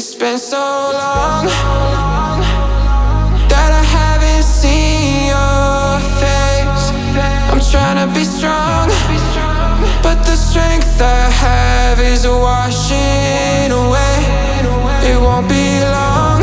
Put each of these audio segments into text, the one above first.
It's been so long that I haven't seen your face. I'm trying to be strong, but the strength I have is washing away. It won't be long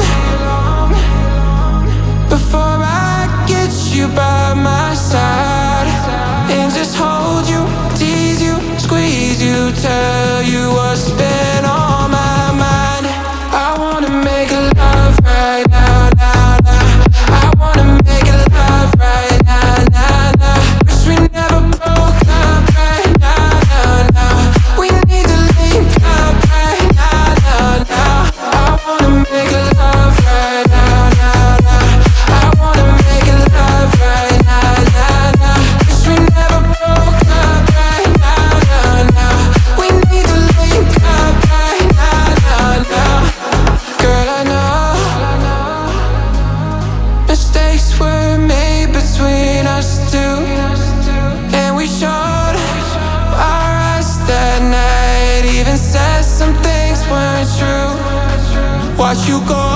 before I get you by my side and just hold you, tease you, squeeze you, tell you what's been on my mind. I wanna make love right now, now, now. I wanna make love right now, now, now. Wish we never broke up right now, now, now. We need to link up right now, now, now. I wanna make love right now, now, now. I wanna make love right now, now, now. Wish we never broke up right now, now, now. We need to link up right now, now, now. Girl, I know mistakes were made between us two, and we showed our eyes that night. Even said some things weren't true. Watch you go